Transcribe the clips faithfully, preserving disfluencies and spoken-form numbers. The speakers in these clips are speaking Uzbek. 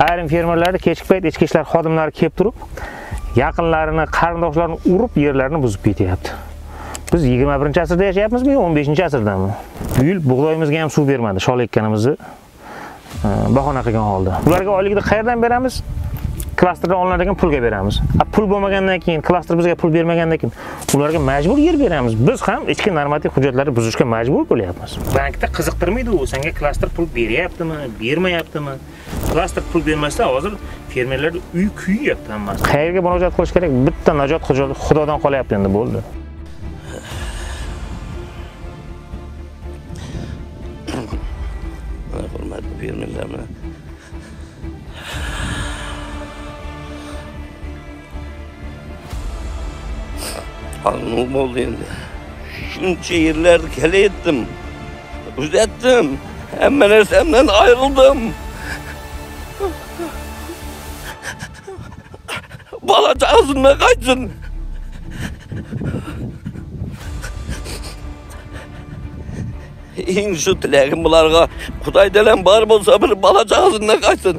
ayrim fermerlarda kechki payt ichki ishlar xodimlari kelib turib, yaqinlarini, qarindoshlarini urib, yerlarini buzib ketyapti. Biz yigirma birinchi asrda yashayapmizmi, o'n beshinchi asrdami? Bu yil bug'doyimizga ham suv bermadi, shol ekkanimizni bahona qilgan holda. Ularga oyligini qayerdan beramiz? Klasterdan olinadigan pulga beramiz. Pul bo'lmagandan keyin, klaster bizga pul bermagandan keyin ularga majbur yer beramiz. Biz ham ichki normativ hujjatlarni buzishga majbur bo'lyapmiz. Bankda qiziqtirmaydi u, senga klaster pul beryaptimi, bermayaptimi? Klaster pul bermasa, hozir fermerlar uy kuyyapti hammasi. Qayerga murojaat qilish kerak? Bitta najot Xudodan qolyapti endi, bo'ldi. Hurmatli fermerlarni Anlı oldu endi. Shuncha yerlarni kelayotdim. Uzatdim. Hamma narsamdan ayrıldım. Bola chaqasimga qaytsin. Eng shu tilagim bularga Xudoydan bor bo'lsa bir bola chaqasimga qaytsin.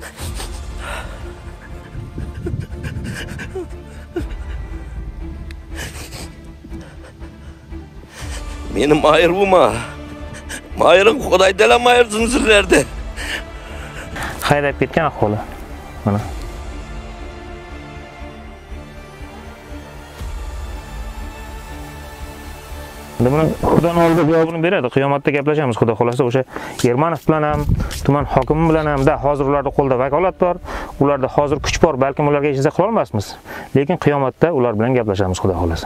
Benim mayır bu ma. Mayırın Xudoydan mayırsın sizlerde. Haydab ketgan ahvoli. Mana. Buni Xudoning oldida javobini beradi. Qiyomatda gaplashamiz, Xudo xolasa. O'sha Ermanov bilan ham, tuman hokimi bilan ham da hozir ularning qo'lida vakolat bor. Ularda hozir kuch bor, balkim ularga hech narsa qila olmasmiz. Lekin qiyomatda ular bilan gaplashamiz, Xudo xolasa.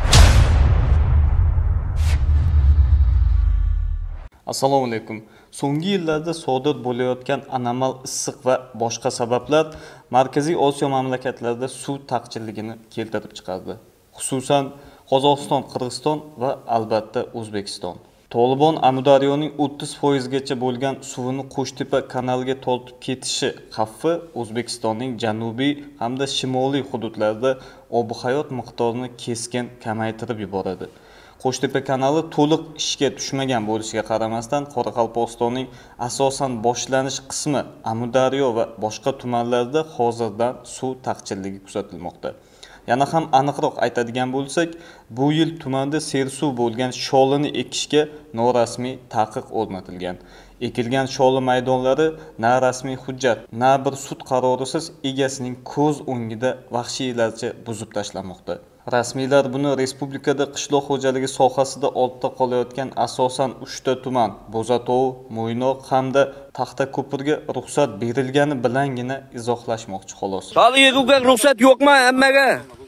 Assalomu alaykum. So'nggi yillarda sodir bo'layotgan anomal issiq va boshqa sabablar Markaziy Osiyo mamlakatlarida suv taqchilligini keltirib chiqardi. Xususan Qozog'iston, Qirg'iziston va albatta O'zbekiston. Tolibon Amudaryoning o'ttiz foiz gacha bo'lgan suvini Qo'shtepa kanaliga tortib ketishi xavfi O'zbekistonning janubiy hamda shimoliy hududlarida ob-hayot miqdorini keskin kamaytirib yuboradi. Qo'shtepa kanali to'liq ishga tushmagan bo'lishiga qaramasdan Qoraqalpog'istonning asosan boshlanish qismi Amudaryo va boshqa tumanlarda hozirdan suv taqchilligi kuzatilmoqda. Yana ham aniqroq aytadigan bo'lsak, bu yil tumanda sersuv bo'lgan sholini ekishga norasmiy taqiq o'rnatilgan. Ekilgan sholi maydonlari na rasmiy hujjat, na bir sud qarorisiz egasining ko'z o'ngida vahshiylarcha buzib tashlanmoqda. Rasmiylar buni respublikada qishloq xo'jaligi sohasida ortda qolayotgan asosan uchta tuman, Bo'zatov, Mo'ynoq hamda Taxtako'pirga ruxsat berilgani bilangina izohlashmoqchi xolos. Sholiga ruxsat yo'qmi hammaga?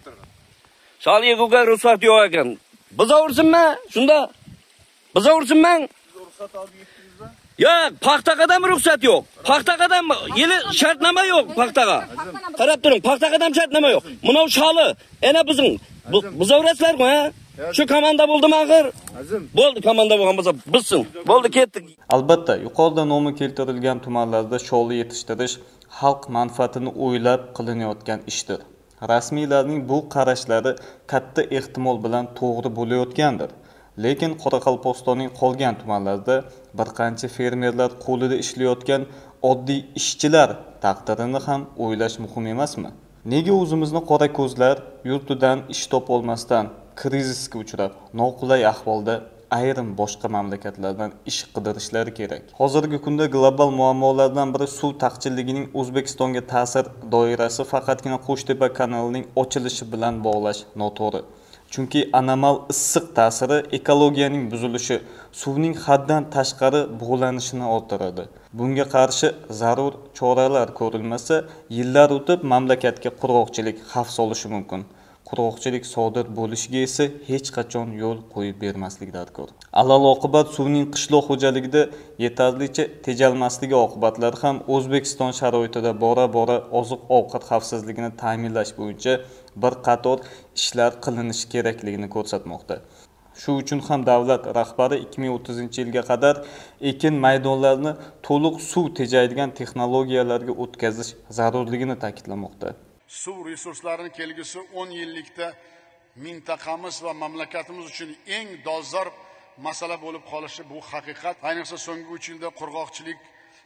Sholiga ruxsat yo'q ekan. Biz o'rsinmi? Shunda biz o'rsinman. Ruxsat olib yetdingizmi? Yo'q, paxtaqadan ruxsat yo'q. Paxtaqadan yili shartnoma yo'q paxtaqa. Qarab turing, paxtaqadan shartnoma yo'q. Mana sholi, ana bizning biz o'raslarmi, ha? Shu komanda bo'ldimi axir? Bo'ldi, komanda bo'lgan bo'lsa bizsin. Bo'ldi, ketdik. Albatta, yuqorida nomi keltirilgan tumanlarda sholi yetishtirish xalq manfaatini o'ylab qilinayotgan ishdir. Rasmiylarning bu qarashlari katta ehtimol bilan to'g'ri bo'layotgandir. Lekin Qoraqalpog'istonning qolgan tumanlarida bir qancha fermerlar qo'lida ishlayotgan oddiy ishchilar taqdirini ham o'ylash muhim emasmi? Nega o'zimizni qora ko'zlar yurtidan ish topolmasdan krizisga uchrab, noqulay ahvolda ayrim boshqa mamlakatlardan ish qidirishlari kerak? Hozirgi kunda global muammolardan biri suv taqchilligining O'zbekistonga ta'sir doirasi faqatgina Qo'shtepa kanalining ochilishi bilan bog'lash noto'g'ri. Chunki anomal issiq ta'siri ekologiyaning buzilishi, suvning haddan tashqari bug'lanishini orttiradi. Bunga qarshi zarur choralar ko'rilmasa, yillar o'tib mamlakatga qurg'oqchilik xavf solishi mumkin. Qurg'oqchilik sodir bo'lishiga esa hech qachon yo'l qo'yib bermaslik darkor. Alal oqibat suvning qishloq xo'jaligida yetarlicha tejalmasligi oqibatlari ham O'zbekiston sharoitida bora-bora oziq-ovqat xavfsizligini ta'minlash bo'yicha bir qator ishlar qilinishi kerakligini ko'rsatmoqda. Shu uchun ham davlat rahbari ikki ming o'ttizinchi yilga qadar ekin maydonlarini to'liq suv tejaydigan texnologiyalarga o'tkazish zarurligini ta'kidlamoqda. Suv resurslarining kelgusi o'n yillikda mintaqamiz va mamlakatimiz uchun eng dolzarb masala bo'lib qolishi bu haqiqat. Ayniqsa so'nggi uch yilda qurg'oqchilik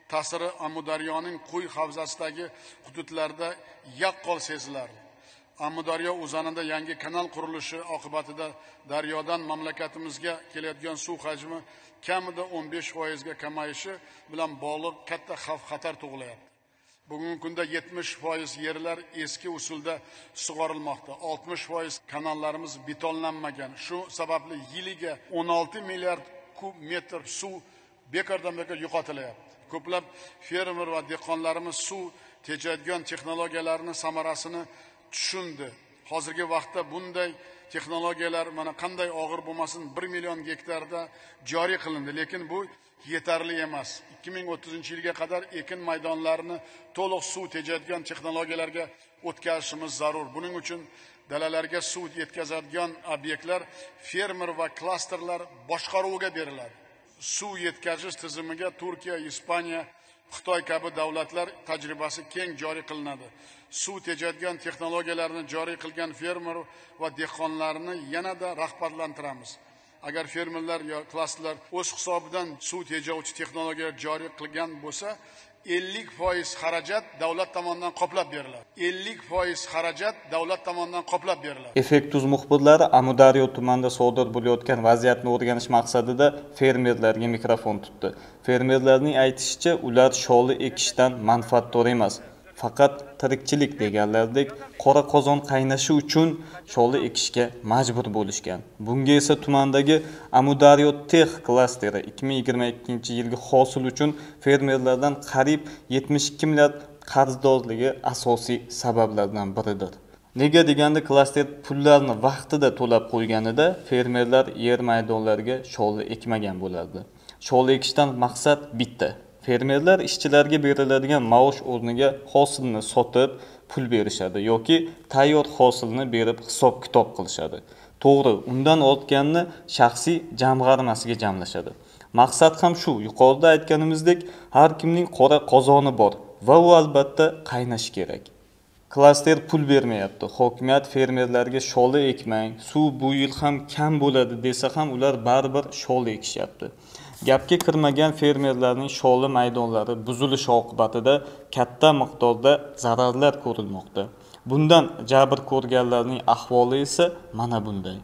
ta'siri Amudaryoning Qo'y havzasidagi hududlarda yaqqol sezilardi. Amudaryo o'zanida yangi kanal qurilishi oqibatida daryodan mamlakatimizga kelayotgan suv hajmi kamida o'n besh foizga kamayishi bilan bog'liq katta xavf-xatar tug'ilyapti. Bugungi kunda yetmish foiz yerlar eski usulda sug'orilmoqda. oltmish foiz kanallarimiz betonlanmagan. Shu sababli yiliga o'n olti milliard kub metr suv bekordan bekor yo'qotilyapti. Ko'plab fermer va dehqonlarimiz suv tejaydigan texnologiyalarni samarasini tushundi. Hozirgi vaqtda bunday texnologiyalar mana qanday og'ir bo'lmasin bir million gektarda joriy qilindi, lekin bu yetarli emas. ikki ming o'ttizinchi yilga qadar ekin maydonlarini to'liq suv tejaydigan texnologiyalarga o'tkazishimiz zarur. Buning uchun dalalarga suv yetkazadigan obyektlar fermer va klasterlar boshqaruviga beriladi. Suv yetkazish tizimiga Turkiya, Ispaniya, Xitoy kabi davlatlar tajribasi keng joriy qilinadi. Suv tejaydigan texnologiyalarni joriy qilgan fermer va dehqonlarni yanada rag'batlantiramiz. Agar fermerlar yo klasterlar o'z hisobidan suv tejovchi texnologiyalar joriy qilgan bo'lsa, ellik foiz xarajat davlat tomonidan qoplab beriladi. ellik foiz xarajat davlat tomonidan qoplab beriladi. Effektus muxbirlari Amudaryo tumanida sodir bo'layotgan vaziyatni o'rganish maqsadida fermerlarga mikrofon tutdi. Fermerlarning aytishicha, ular sholi ekishdan manfaatdor emas. Faqat tirikchilik deganlardek qora qozon qaynashi uchun sholi ekishga majbur bo'lishgan. Bunga esa tumandagi Amudaryo Tech klasteri ikki ming yigirma ikkinchi yilgi hosil uchun fermerlardan qariyb yetmish ikki milliard qarzdorligi asosiy sabablardan biridir. Nega deganda klaster pullarni vaqtida to'lab qo'yganida fermerlar yer maydonlariga sholi ekmagan bo'lardi. Sholi ekishdan maqsad bitta. Fermerlar ishchilarga beriladigan maosh o'rniga hosilni sotib pul berishadi yoki tayyor hosilni berib hisob-kitob qilishadi. To'g'ri, undan ortganini shaxsiy jamg'armasiga jamlashadi. Maqsad ham shu, yuqorida aytganimizdek, har kimning qora qozoni bor va u albatta qaynashi kerak. Klaster pul bermayapti. Hokimiyat fermerlarga sholi ekmang, suv bu yil ham kam bo'ladi desa ham ular baribir sholi ekishyapti. Gapga kirmagan fermerlarning sholi maydonlari buzilishi oqibatida katta miqdorda zararlar ko'rilmoqda. Bundan jabr ko'rganlarning ahvoli esa mana bunday.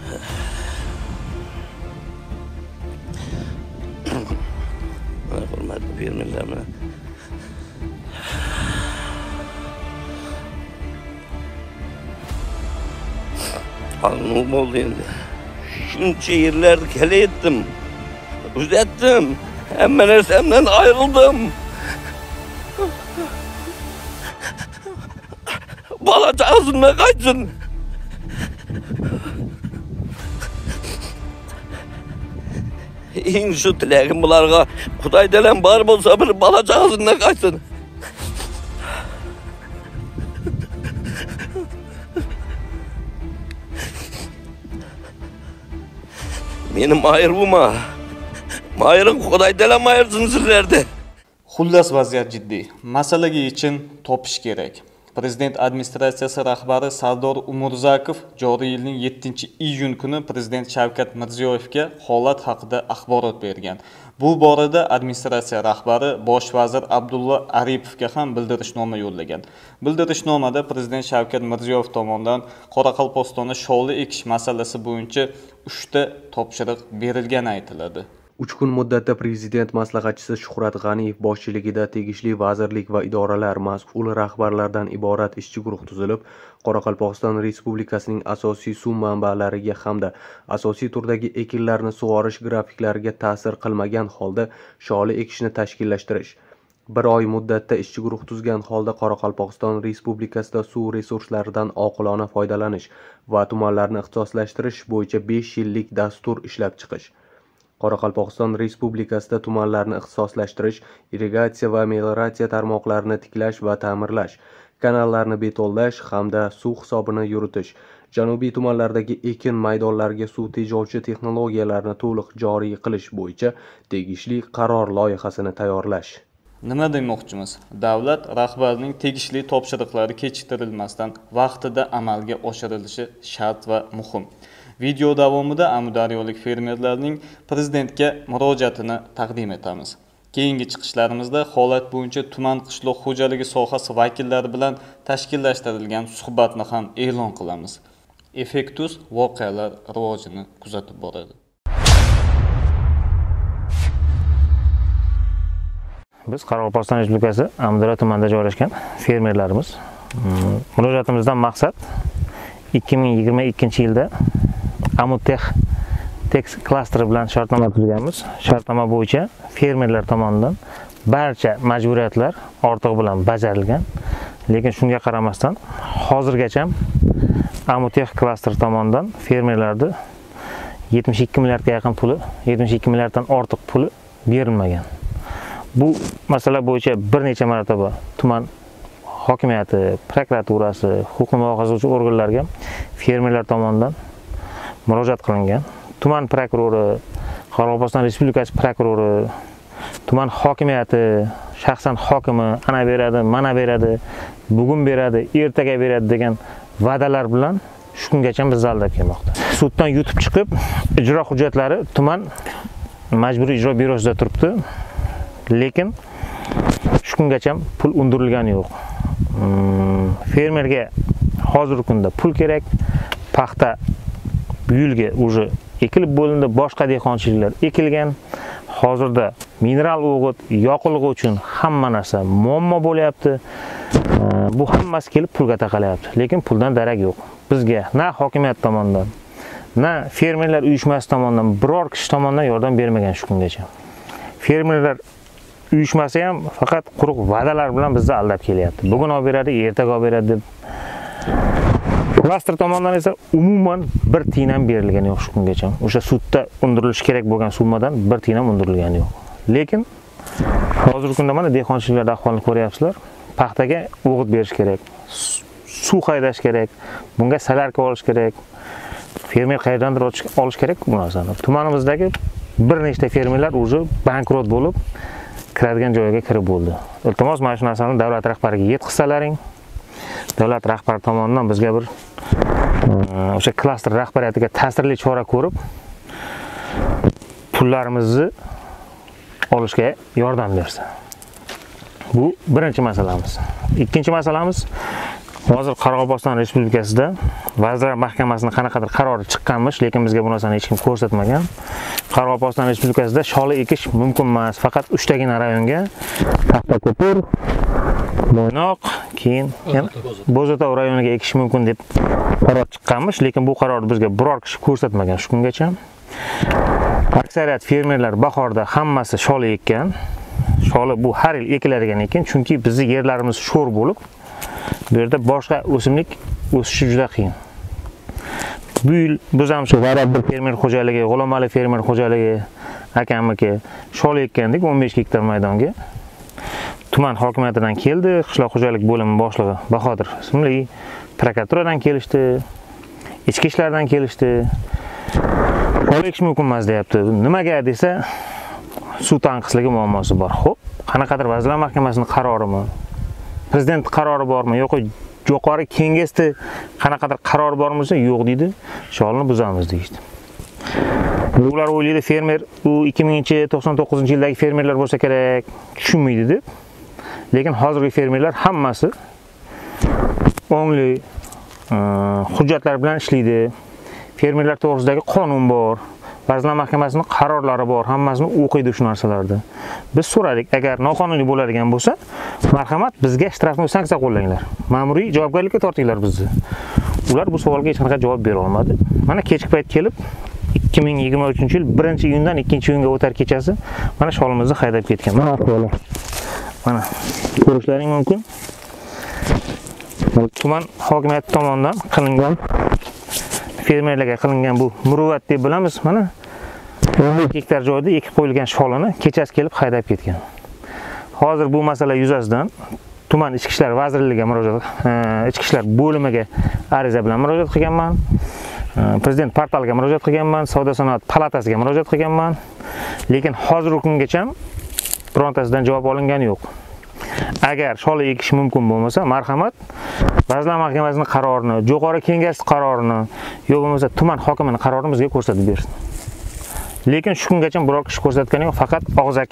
Hurmatli fermerlarni Anladım oldu endi. Shuncha yerlarni kelayotdim. Uzatdim. Hamma narsamdan ayrıldım. Bola chaqasimga qaytsin. Eng shu tilagim bularga Xudoydan bor bo'lsa bir bola chaqasimga qaytsin. Benim ayrılma. Ayrın Xudoydan ayırsin sizlerde. Xullas vaziyat jiddiy. Masalaga yechim topish kerak. Prezident administratsiyasi rahbari Sardor Umurzakov joriy yilning yettinchi iyun kuni Prezident Shavkat Mirziyoyevga holat haqida axborot bergan. Bu borada administratsiya rahbari Bosh vazir Abdulla Aripovga ham bildirishnoma yo'llagan. Bildirishnomada Prezident Shavkat Mirziyoyev tomonidan Qoraqalpog'istonda sholi ekish masalasi bo'yicha uchta topshiriq berilgani aytiladi. uch kun muddatda Prezident maslahatchisi Shuhrat G'aniyev boshchiligida tegishli vazirlik va idoralar mas'ul rahbarlardan iborat ishchi guruh tuzilib, Qoraqalpog'iston Respublikasining asosiy suv manbalariga hamda asosiy turdagi ekinlarni sug'orish grafiklariga ta'sir qilmagan holda sholi ekishni tashkillashtirish. Bir oy muddatda ishchi guruh tuzgan holda Qoraqalpog'iston Respublikasida suv resurslaridan oqilona foydalanish va tumanlarni ixtisoslashtirish bo'yicha besh yillik dastur ishlab chiqish. Qoraqalpog'iston Respublikasida tumanlarni ixtisoslashtirish, irrigatsiya va melioratsiya tarmoqlarini tiklash va ta'mirlash, kanallarni betonlash hamda suv hisobini yuritish, janubiy tumanlardagi ekin maydonlariga suv tejovchi texnologiyalarni to'liq joriy qilish bo'yicha tegishli qaror loyihasini tayyorlash. Nima demoqchimiz? Davlat rahbarining tegishli topshiriqlari kechiktirilmasdan vaqtida amalga oshirilishi shart va muhim. Video davomida amudaryolik fermerlarning prezidentga murojaatini taqdim etamiz. Keyingi chiqishlarimizda holat bo'yicha tuman qishloq xo'jaligi sohasi vakillari bilan tashkillashtirilgan suhbatni ham e'lon qilamiz. Effektus voqealar rivojini kuzatib boradi. Biz Qoraqalpog'iston Respublikasi Amudaryo tumanida joylashgan fermerlarimiz. Murojaatimizdan maqsad ikki ming yigirma ikkinchi yilda Amutech Tex klasteri bilan shartnoma tuzganmiz. Shartnoma bo'yicha fermerlar tomonidan barcha majburiyatlar ortig'i bilan bajarilgan. Lekin shunga qaramasdan hozirgacha Amutech klasteri tomonidan fermerlarga yetmish ikki milliardga yaqin puli, yetmish ikki milliarddan ortiq puli berilmagan. Bu masala bo'yicha bir necha marotaba tuman hokimiyati, prokuraturasi, huquqni muhofaza qiluvchi organlarga fermerlar tomonidan murojaat qilingan. Tuman prokurori, Qoraqalpog'iston Respublikasi prokurori, tuman hokimiyati, shaxsan hokimi ana beradi, mana beradi, bugun beradi, ertaga beradi degan va'dalar bilan shu kungacha biz aldab kelmoqda. Suddan yutib chiqib, ijro hujjatlari tuman majburiy ijro byurosida turibdi. Lekin shu kungacha pul undirilgani yo'q. Fermerga hozirgi kunda pul kerak. Paxta bu yilga уже ekilib bo'lindi, boshqa dehqonchiliklar ekilgan. Hozirda mineral o'g'it, yoqilg'i uchun hamma narsa muammo bo'lyapti. Bu hammasi kelib pulga taqalyapti. Lekin puldan darak yo'q. Bizga na hokimiyat tomonidan, na fermerlar uyushmasi tomonidan biror kishi tomonidan yordam bermagan shu kungacha. Fermerlar uyushmasi ham faqat quruq va'dalar bilan bizni aldab kelyapti. Bugun olib beradi, ertaga olib beradi deb. Klaster tomonidan esa umuman bir tiyin ham berilgani yo'q shu kungacha. O'sha sudda undirilishi kerak bo'lgan summadan bir tiyin ham undirilgani yo'q. Lekin hozirgi kunda mana dehqonchiliklarda ahvolni ko'ryapsizlar. Paxtaga o'g'it berish kerak, suv haydash kerak, bunga salarka olish kerak. Fermer qayerdandir olish kerak bu narsani. Tumanimizdagi bir nechta fermerlar уже bankrot bo'lib, kiradigan joyiga kirib bo'ldi. Iltimos mana shu narsani davlat rahbariga yetkazsalaring. Davlat rahbari tomonidan bizga bir o'sha klaster rahbariyatiga ta'sirli chora ko'rib, pullarimizni olishga yordam bersa. Bu birinchi masalamiz. Ikkinchi masalamiz, hozir Qoraqalpog'iston Respublikasida Vazirlar Mahkamasining qanaqadir qarori chiqqanmish, lekin bizga bu narsani hech kim ko'rsatmagan. Qoraqalpog'iston Respublikasida sholi ekish mumkin emas, faqat uchtagina rayonga Paxtako'pir, Mo'ynoq, keyin Bo'zatov rayoniga ekish mumkin deb qaror chiqqanmish, lekin bu qarorni bizga biror kishi ko'rsatmagan shu kungacha. Aksariyat fermerlar bahorda hammasi sholi ekkan. Sholi bu har yil ekiladigan ekan, chunki bizning yerlarimiz sho'r bo'lib, bu yerda boshqa o'simlik o'sishi juda qiyin. Bu yil biz ham shu G'arab bir fermer xo'jaligi, G'ulomali fermer xo'jaligi akamiki sholi ekkandik o'n besh gektar maydonga. Tuman hokimiyatidan keldi, qishloq xo'jalik bo'limi boshlig'i Bahodir ismli, prokuraturadan kelishdi, ichki ishlardan kelishdi. Sholi ekish mumkin emas deyapti. Nimaga desa, suv tanqisligi muammosi bor. Xo'p, qanaqadir Vazirlar Mahkamasining qarorimi? Prezident qarori bormi? Yo'q, yuqori kengasda qanaqadir qaror bormi? Yo'q deydi. Sholni buzamiz deydi. Ular o'ylaydi fermer u ikki ming to'qson to'qqizinchi yildagi fermerlar bo'lsa kerak, tushunmaydi deb. Lekin hozirgi fermerlar hammasi ongli hujjatlar bilan ishlaydi. Fermerlar to'g'risidagi qonun bor, Vazirlar Mahkamasining qarorlari bor, hammasini o'qiydi shu narsalarda. Biz so'radik, agar noqonuniy bo'ladigan bo'lsa, marhamat bizga shtrafni sanksiya qo'llanglar. Ma'muriy javobgarlikka tortinglar bizni. Ular bu savolga hech qanaqa javob bera olmadi. Mana kechki payt kelib ikki ming yigirma uchinchi yil birinchi iyundan ikkinchi iyunga o'tar kechasi mana sholimizni haydab ketgan. Mana ahvoli. Mana ko'rishlaring mumkin. Tuman hokimiyati tomonidan qilingan fermerlarga qilingan bu muruvvat deb bilamiz. Mana o'n gektar joyda ekib qo'yilgan sholini kechasi kelib haydab ketgan. Hozir bu masala yuzasidan tuman ichki ishlar vazirligiga murojaat, ichki ishlar bo'limiga ariza bilan murojaat qilganman. Prezident portaliga murojaat qilganman, Savdo sanoat palatasiga murojaat qilganman. Lekin hozirgi kungacha birontasidan javob olingani yo'q. Agar sholi ekish mumkin bo'lmasa, marhamat, Vazirlar Mahkamasining qarorini, Jo'qorg'i Kengash qarorini, yo'q bo'lmasa tuman hokimining qarorini bizga ko'rsatib bersin. Lekin shu kungacha biror kishi ko'rsatgani yo'q, faqat og'zaki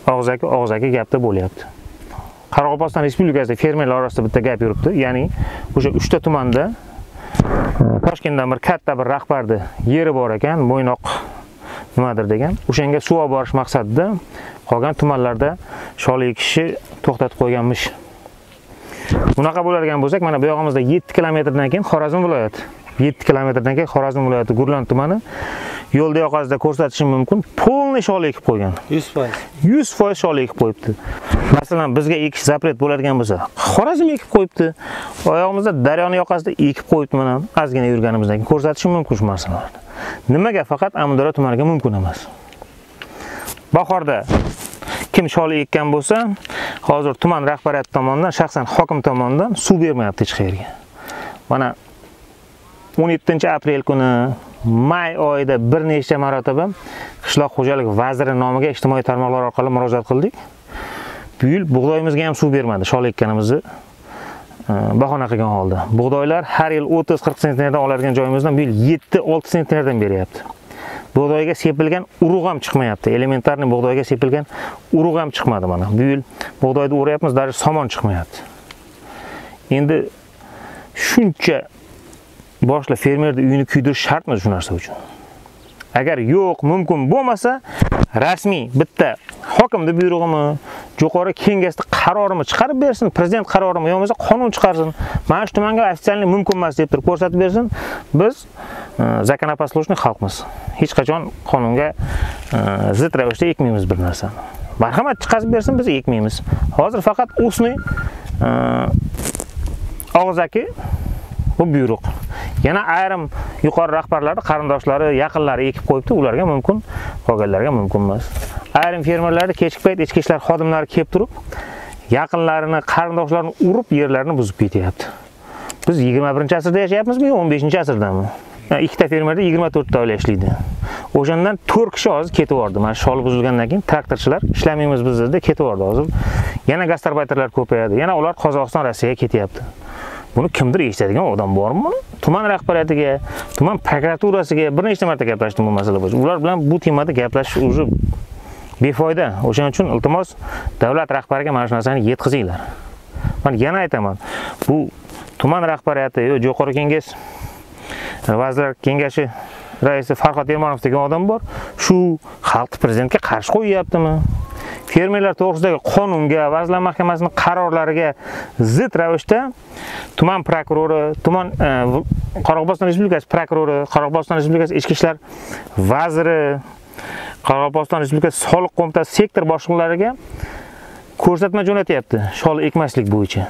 og'zaki og'zaki gapda bo'lyapti. Qoraqalpog'iston Respublikasida fermerlar orasida bitta gap yuribdi. Ya'ni o'sha uchta tumanda Toshkentdan bir katta bir rahbarni yeri bor ekan, Mo'ynoq nimadir degan. O'shanga suv olib borish maqsadida qolgan tumanlarda sholi ekishni to'xtatib qo'yganmish. Bunaqa bo'ladigan bo'lsak, mana bu yog'imizda yetti kilometrdan keyin Xorazm viloyati, yetti kilometrdan keyin Xorazm viloyati Gurlan tumani yo'lda yoqasida ko'rsatishim mumkin, polni sholi ekib qo'ygan. yuz foiz. yuz foiz sholi ekib qo'yibdi. Masalan, bizga ekish zapret bo'ladigan bo'lsa, Xorazm ekib qo'yibdi. Oyog'imizda daryoni yoqasida ekib qo'yibdi, mana ozgina yurganimizdan keyin ko'rsatishim mumkin shu narsalarni. Nimaga faqat Amudaryo tumaniga mumkin emas? Bahorda kim sholi ekkan bo'lsa, hozir tuman rahbariyati tomonidan, shaxsan hokim tomonidan suv bermayapti hech qayerga. Mana o'n yettinchi aprel kuni may oyida bir nechta marotaba qishloq xo'jalik vaziri nomiga ijtimoiy tarmoqlar orqali murojaat qildik. Bu yil bug'doyimizga ham suv bermadi, shol ekkanimizni bahona qilgan holda. Bug'doylar har yil o'ttiz qirq sentnerdan oladigan joyimizdan bu yil yetti olti sentnerdan beryapti. Bug'doyga sepilgan urug' ham chiqmayapti. Elementarniy bug'doyga sepilgan urug' ham chiqmadi mana. Bu yil bug'doyni o'rayapmiz, даже somon chiqmayapti. Endi shuncha boshla fermerni uyini kuydirish shartmi shu narsa uchun? Agar yo'q, mumkin bo'lmasa, rasmiy bitta hokimni buyrug'imi, yuqori kengashning qarorimi chiqarib bersin, prezident qarorimi, yo'qsa qonun chiqarsin. Mana shu tumanga ofitsialniy mumkin emas deb turib ko'rsatib bersin. Biz zakonoposlушный xalqmiz. Hech qachon qonunga zid ravishda ekmaymiz bir narsani. Marhamat chiqarib bersin, biz ekmaymiz. Hozir faqat usni og'zaki bu buyruq. Yana ayrim yuqori rahbarlari, qarindoshlari, yaqinlari ekib qo'yibdi, ularga mumkin, qolganlarga mumkin emas. Ayrim fermerlarni kechki payt ichki ishlar xodimlari kelib turib, yaqinlarini, qarindoshlarini urib, yerlarini buzib ketyapti. Biz yigirma birinchi asrda yashayapmizmi, o'n beshinchi asrdami? Ikkita fermerda yigirma to'rtta oila ishlaydi. O'shandan to'rt kishi hozir ketib yordi. Mana sholi buzilgandan keyin traktorchilar ishlamaymiz biz dedi, ketib yordi hozir. Yana gastarbayterlar ko'payadi. Yana ular Qozog'iston, Rossiyaga ketyapti. Buni kimdir eshitadigan odam bormi? Tuman rahbariyatiga, tuman prokuraturasiga bir nechta marta gaplashdim bu masala bo'yicha. Ular bilan bu temada gaplashish o'zi befoyda. O'shaning uchun iltimos davlat rahbariga mana shu narsani yetkazinglar. Men yana aytaman, bu tuman rahbariyati yo yuqori kengash vazirlar kengashi raisi Farhod Ermonov degan odam bor. Shu xalq prezidentga qarshi qo'yyaptimi? Fermerlar to'g'risidagi qonunga, Vazirlar Mahkamasining qarorlariga zid ravishda tuman prokurori, tuman Qoraqalpog'iston Respublikasi prokurori, Qoraqalpog'iston Respublikasi ichki ishlar vaziri, Qoraqalpog'iston Respublikasi soliq qo'mitasi sektor boshliqlariga ko'rsatma jo'natyapti shol ekmaslik bo'yicha.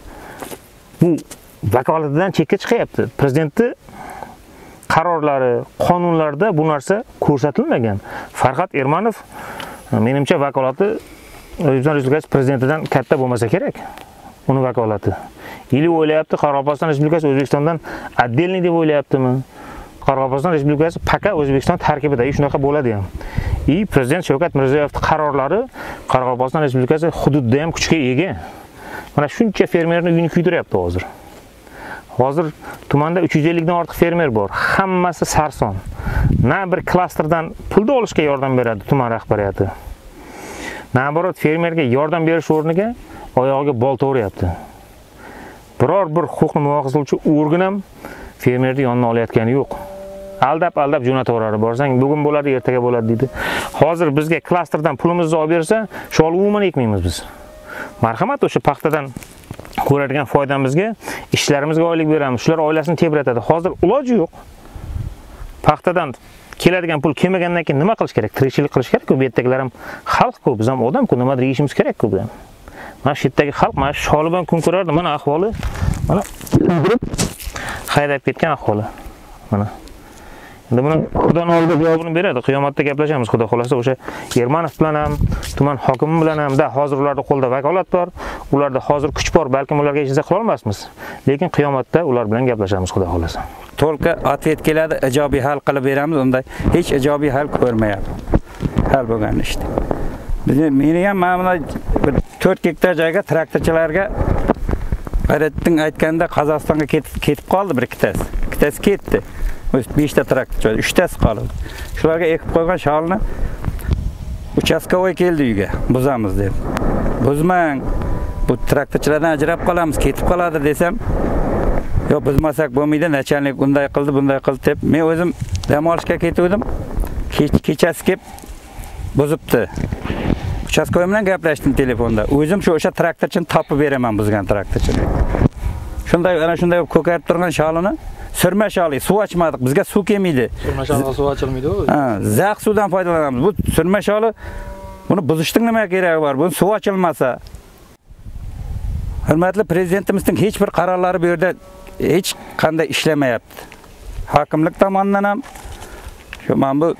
Bu vakolatidan chekka chiqyapti. Prezidentning qarorlari, qonunlarda bu narsa ko'rsatilmagan. Farhod Ermonov menimcha vakolati O'zbekiston Respublikasi prezidentidan katta bo'lmasa kerak. Uni vakolati. Ili o'ylayapti Qoraqalpog'iston Respublikasi O'zbekistondan отдельный deb o'ylayaptimi? Qoraqalpog'iston Respublikasi paka O'zbekiston tarkibidagi shunaqa bo'ladi ham. И prezident Shavkat Mirziyoyevning qarorlari Qoraqalpog'iston Respublikasi hududida ham kuchga ega. Mana shuncha fermerni uyini kuydiryapti hozir. Hozir tumanda uch yuz ellik dan ortiq fermer bor. Hammasi sarson. Na bir klasterdan pulni olishga yordam beradi tuman rahbariyati. Naborot fermerga yordam berish o'rniga oyog'iga bolta o'rayapti. Biror bir huquqni muhofaza qiluvchi organ ham fermerni yonina olayotgani yo'q. Aldab-aldab jo'nataveradi. Borsang, bugun bo'ladi, ertaga bo'ladi deydi. Hozir bizga klasterdan pulimizni olib bersa, shol umuman ekmaymiz biz. Marhamat, o'sha paxtadan ko'radigan foydamizga, ishlarimizga oylik beramiz. Shular oilasini tebratadi. Hozir iloji yo'q. Paxtadan keladigan pul kelmagandan keyin nima qilish kerak? Tirikchilik qilish kerak-ku. Bu yerdagilar ham xalq-ku, biz ham odam-ku, nimadir yeyishimiz kerak-ku bu ham. Mana shu yerdagi xalq mana shu sholi bilan kun ko'rardi. Mana ahvoli, mana haydab ketgan ahvoli. Mana. Endi buni Xudoning oldida javobini beradi. Qiyomatda gaplashamiz, Xudo xolasa. O'sha Ermonov bilan ham, tuman hokimi bilan ham da hozir ularda qo'lda vakolat bor. Ularda hozir kuch bor, balkim ularga hech narsa qila olmasmiz. Lekin qiyomatda ular bilan gaplashamiz, Xudo xolasa. To'lqa atvet keladi, ijobiy hal qilib beramiz. Unda hech ijobiy hal ko'rmayapti. Hal bo'lgan ishdi. Biz meni ham mana to'rt gektar joyga traktorchilarga G'ayratning aytganda Qozog'istonga ketib qoldi bir ikkitasi. Ikkitasi ketdi. besh ta traktor, uch tasi qoldi. Shularga ekib qo'ygan sholni Uchastkovoy keldi uyga, buzamiz dedi. Buzmang. Bu traktorchilardan ajrab qolamiz, ketib qoladi desam, yo'q buzmasak bo'lmaydi, nachalnik unday qildi, bunday qildi deb men o'zim dam olishga ketdim. Kechasi kelib buzibdi. Uchastkovoy bilan gaplashdim telefonda. O'zim shu o'sha traktorchini topib beraman, buzgan traktorchini. Shunday ana shunday ko'karib turgan sholini surma sholi, suv ochmadik, bizga suv kelmaydi. Surma sholiga suv ochilmaydi-ku. Ha, zax suvdan foydalanamiz. Bu surma sholi buni buzishning nima keragi bor? Bu suv ochilmasa. Hurmatli prezidentimizning hech bir qarorlari bu yerda hech qanday ishlamayapti. Hokimlik tomonidan ham, shu mana bu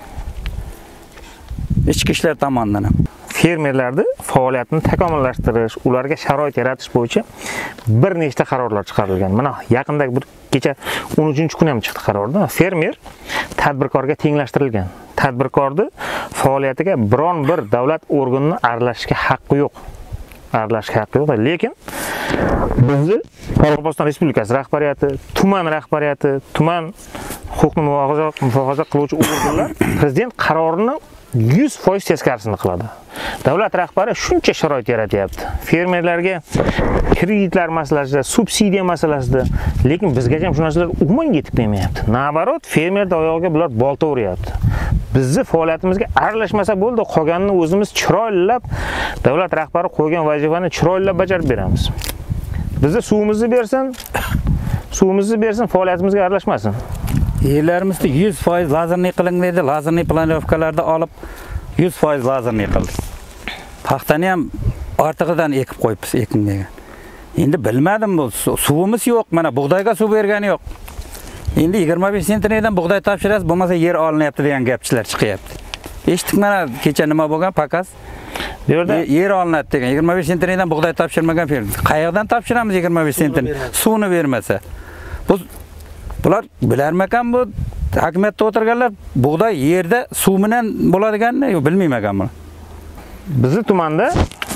ichki ishlar tomonidan ham fermerlarni faoliyatini takomillashtirish, ularga sharoit yaratish bo'yicha bir nechta qarorlar chiqarilgan. Mana yaqindagi bir kecha o'n uchinchi kun ham chiqdi qarorda. Fermer tadbirkorga tenglashtirilgan. Tadbirkorning faoliyatiga biron bir davlat organining aralashishga haqqi yo'q. Aralashishga haqqi yo'q, lekin bizni Qoraqalpog'iston Respublikasi rahbariyati, tuman rahbariyati, tuman huquqni muhofaza qiluvchi organlar prezident qarorini yuz foiz teskarisini qiladi. Davlat rahbari shuncha sharoit yaratyapti. Fermerlarga kreditlar masalasida, subsidiya masalasida, lekin bizgacha ham shu narsalar umuman yetib kelmayapti. Nabarot, fermerning oyog'iga bular bolta uryapti. Bizni faoliyatimizga aralashmasa bo'ldi, qolganini o'zimiz chiroylab, davlat rahbari qo'ygan vazifani chiroylab bajarib beramiz. Bizga suvimizni bersin, suvimizni bersin, faoliyatimizga aralashmasin. Yerlarimizni yuz foiz lazerli qiling dedi, lazerli planirovkalarda olib yuz foiz lazerli qildi. Paxtani ham ortig'idan ekib qo'yibmiz, ekinmagan. Endi bilmadim, bu suvimiz yo'q, mana bug'doyga suv bergani yo'q. Endi yigirma besh sentnerdan bug'doy topshirasiz, bo'lmasa yer olinyapti degan gapchilar chiqyapti. Eshitdik, mana kecha nima bo'lgan, pakas bu yerda yer olinadi degan, yigirma besh sentnerdan bug'doy topshirmagan fermer. Qayerdan topshiramiz yigirma besh sentner? Suvni bermasa. Bu bular bilarmakan, bu hokimiyatda o'tirganlar bug'doy yerda suv bilan bo'ladiganini yo'q, bilmayman buni. Bizni tumanda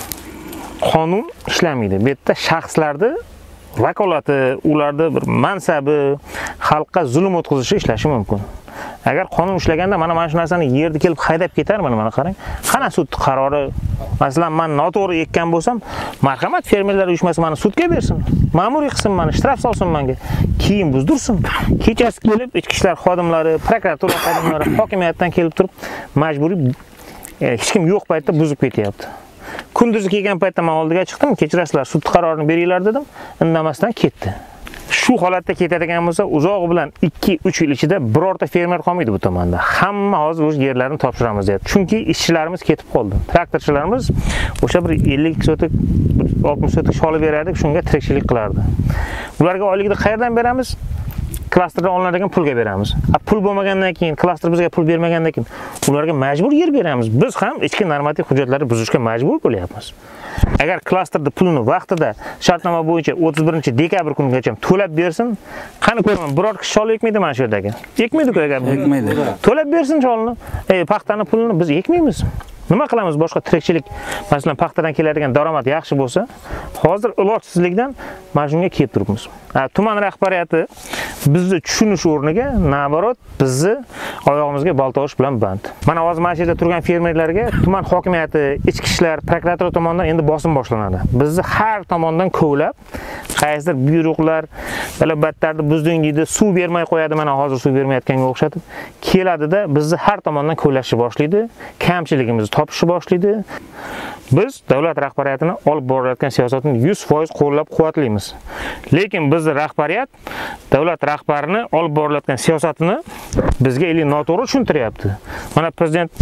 qonun ishlamaydi. Bu yerda shaxslarning vakolati, ularning bir mansabi xalqqa zulm o'tkazishi ishlashi mumkin. Agar qonun ishlaganda mana mana shu narsani yerda kelib haydab ketarman, mana qarang. Qana sud qarori, masalan, men noto'g'ri ekkan bo'lsam, marhamat fermerlar uyushmasi meni sudga bersin. Ma'muriy qilsin, meni shtraf solsin menga. Keyin buzdirsin. Kechasi kelib ichki ishlar xodimlari, prokuratura xodimlari, hokimiyatdan kelib turib majburiy hech kim yo'q paytda buzib ketyapti. Kunduzi kelgan paytda men oldiga chiqdim, kechirasizlar, sud qarorini beringlar dedim, indamasdan ketdi. Shu holatda ketadigan bo'lsa, uzog'i bilan ikki uch yil ichida birorta fermer qolmaydi bu tomonda. Hamma hozir o'z yerlarini topshiramiz deyapti. Chunki ishchilarimiz ketib qoldi. Traktorchilarimiz o'sha bir ellik sotik, oltmish sotik sholi berardik, shunga tirikchilik qilardi. Ularga oylikni qayerdan beramiz? Klasterdan olinadigan pulga beramiz. Pul bo'lmagandan keyin, klaster bizga pul bermagandan keyin ularga majbur yer beramiz. Biz ham ichki normativ hujjatlarni buzishga majbur bo'lyapmiz. Agar klasterda pulni vaqtida shartnoma bo'yicha o'ttiz birinchi dekabr kunigacha to'lab bersin, qani ko'raman, biror kishi shol ekmaydi mana shu yerdagi. Ekmaydi-ku agar ekmaydi. To'lab bersin sholni. Ey, paxtani pulini biz ekmaymiz. Nima qilamiz? Boshqa tirikchilik, masalan, paxtadan keladigan daromad yaxshi bo'lsa, hozir ilojsizlikdan mana shunga kelib turibmiz. Tuman rahbariyati bizni tushunish o'rniga, nabarot, bizni oyog'imizga bolta urish bilan band. Mana hozir mana shu yerda turgan fermerlarga tuman hokimiyati, ichki ishlar, prokuratura tomonidan endi bosim boshlanadi. Bizni har tomondan ko'lab, qaysidir buyruqlar, talabbatlarni buzding deydi, suv bermay qo'yadi, mana hozir suv bermayotganga o'xshatib, keladi-da, bizni har tomondan ko'lashni boshlaydi, kamchiligimizni topishni boshlaydi. Biz davlat rahbariyatini olib borayotgan siyosatni yuz foiz qo'llab-quvvatlaymiz. Lekin bizning rahbariyat davlat rahbarini olib borilayotgan siyosatini bizga eli noto'g'ri tushuntiryapti. Mana prezident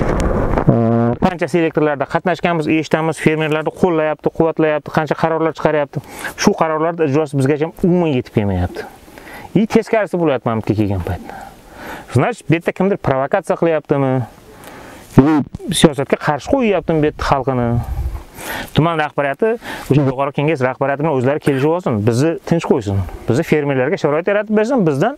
qancha selektorlarda qatnashganmiz, eshitamiz, fermerlarni qo'llayapti, quvvatlayapti, qancha qarorlar chiqaryapti. Shu qarorlarning ijrosi bizgacha umuman yetib kelmayapti. И teskarisi bo'lyapti mamlakatga kelgan paytda. Значит, bu yerda kimdir provokatsiya qilyaptimi? Siyosatga qarshi qo'yyaptimi bu yerda xalqini? Tuman rahbariyati, o'sha yuqori kengash rahbariyati bilan o'zlari kelishib olsin, bizni tinch qo'ysin. Bizni fermerlarga sharoit yaratib bersin, bizdan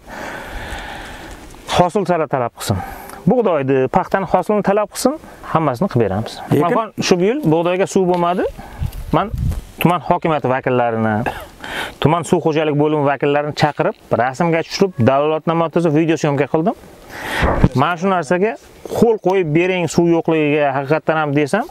hosil talab qilsin. Bug'doyni, paxtani hosilini talab qilsin, hammasini qilib beramiz. Lekin shu yil bug'doyga suv bo'lmadi. Men tuman hokimiyati vakillarini, tuman suv xo'jalik bo'limi vakillarini chaqirib, rasmga tushirib, dalolatnoma tuzib, video syomka qildim. Men shu narsaga qo'l qo'yib bering suv yo'qligiga haqiqatan ham desam,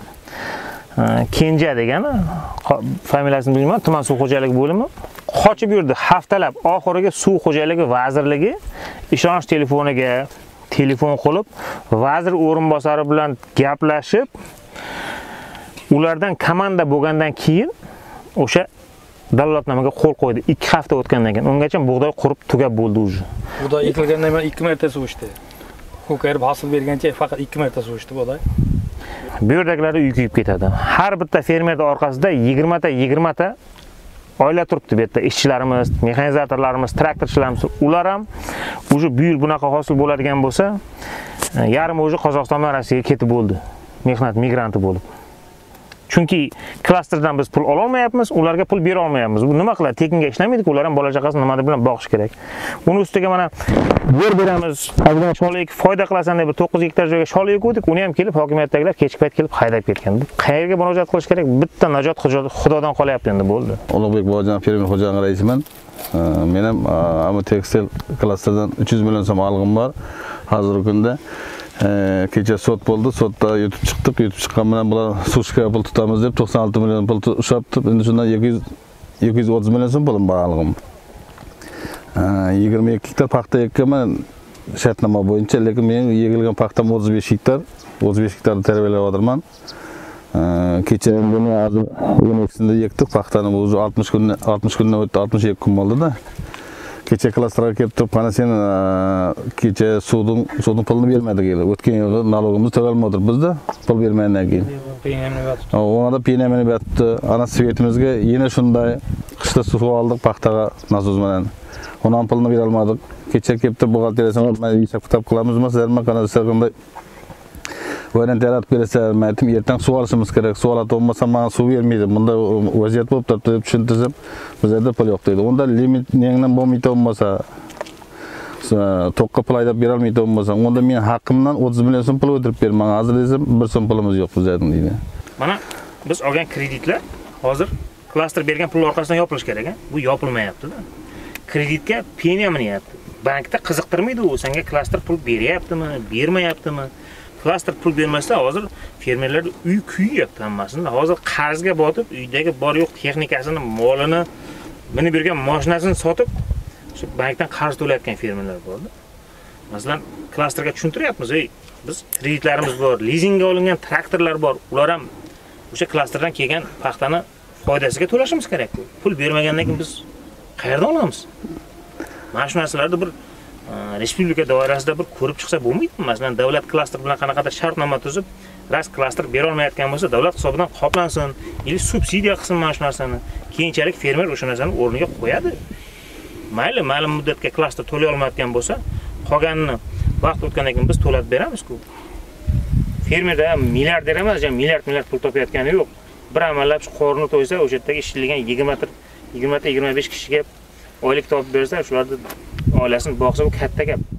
Kenja degan, familiyasini bilmayman, tuman suv xo'jaligi bo'limi qochib yurdi haftalab. Oxiriga suv xo'jaligi vazirligi ishonch telefoniga telefon qilib, vazir o'rinbosari bilan gaplashib, ulardan komanda bo'lgandan keyin o'sha dalolatnomaga qo'l qo'ydi. ikki hafta o'tgandan keyin ungacha bug'doy qurib tugab bo'ldi уже. Bug'doy ekilgandan keyin ikki marta suvishdi. Ko'karib hosil bergancha faqat ikki marta suvishdi bug'doy. Bu yerdagilarda uy kuyib ketadi. Har bitta fermerning orqasida yigirma ta yigirma ta oila turibdi bu yerda. Ishchilarimiz, mexanizatorlarimiz, traktorchilarimiz, ular ham уже bu yil bunaqa hosil bo'ladigan bo'lsa, yarmi уже Qozog'istondan Rossiyaga ketib bo'ldi. Mehnat migranti bo'lib. Chunki klasterdan biz pul ola olmayapmiz, ularga pul bera olmayapmiz. Bu nima qiladi? Tekinga ishlamaydi-ku, ular ham bola chaqasini nima bilan boqish kerak. Uni ustiga mana yer beramiz, azman sholik foyda qilasan deb to'qqiz gektar joyga sholik ekdik, uni ham kelib hokimiyatdagilar kechki payt kelib haydab ketgan. Bu qayerga murojaat qilish kerak? Bitta najot Xudodan qolyapti endi bo'ldi. Ulug'bek Bobojon fermer xo'jaligi raisiman. Men ham Amo Tekstil klasterdan uch yuz million so'm olg'im bor. Hozirgi kunda kecha sot bo'ldi, sotda yutib chiqdik, yutib chiqqan bilan bular sushka pul tutamiz deb to'qson olti million pul ushlatdi. Endi shundan ikki yuz o'ttiz million so'm pulim bor olg'im. yigirma ikki gektar paxta ekkaman shartnoma bo'yicha, lekin men yig'ilgan paxtam o'ttiz besh gektar, o'ttiz besh gektarni tarbiyalayapman. Kecha buni hozir o'n ikkisida ekdik, paxtani o'zi oltmish kun oltmish kundan o'tdi, oltmish ikki kun bo'ldi-da. Kecha klasterga kelib turib, mana sen kecha suvning suvning pulini bermadik edi. O'tgan yil nalogimiz to'lanmadir bizda, pul bermagandan keyin. Ona penamini berdi. Ana svetimizga yana shunday qishda suv oldik paxtaga nasoz bilan. Ondan pulini bera olmadik. Kecha kelib turib buxgalteriyaga men hisob kitob qilamiz, sizlarga qanday qanday Vaydan yaratib bersa, aytdim, ertaga suv olishimiz kerak. Suv olib olmasa, menga suv bermaydi. Bunda vaziyat bo'lib turibdi deb tushuntirsam, bizda pul yo'q deydi. Unda limit nengdan bo'lmaydi olmasa, to'qqa pul aydab bera olmaydi olmasa, unda men haqqimdan o'ttiz million so'm pul o'tirib berman. Hozir desam, bir so'm pulimiz yo'q bizda deydi. Mana biz olgan kreditlar hozir klaster bergan pul orqasidan yopilish kerak, a? Bu yopilmayapti-da. Kreditga penya minyapti. Bankda qiziqtirmaydi u, senga klaster pul beryaptimi, bermayaptimi? Klaster pul bermasa, hozir fermerlar uy kuyyapti hammasini. Hozir qarzga botib, uydagi bor yo'q texnikasini, molini, minib yurgan mashinasini sotib, shu bankdan qarz to'layotgan fermerlar bor. Masalan, klasterga tushuntiryapmiz, ey, biz kreditlarimiz bor, lizingga olingan traktorlar bor. Ular ham o'sha klasterdan kelgan paxtani foydasiga to'lashimiz kerak. Pul bermagandan keyin biz qayerdan olamiz? Mana shu narsalarni bir respublika doirasida bir ko'rib chiqsa bo'lmaydimi? Masalan, davlat klaster bilan qanaqadir shartnoma tuzib, ras klaster bera olmayotgan bo'lsa, davlat hisobidan qoplansin, yoki subsidiya qilsin mana shu narsani. Keyinchalik fermer o'sha narsani o'rniga qo'yadi. Mayli, ma'lum muddatga klaster to'lay olmayotgan bo'lsa, qolganini vaqt o'tgandan keyin biz to'lab beramiz-ku. Fermerda milliarder emas, milliard milliard pul topayotgani yo'q. Bir amallab shu qorni to'ysa, o'sha yerdagi ishlagan yigirma ta yigirma ta yigirma besh kishiga oylik topib bersa, shularni oilasini boqsa, bu katta gap.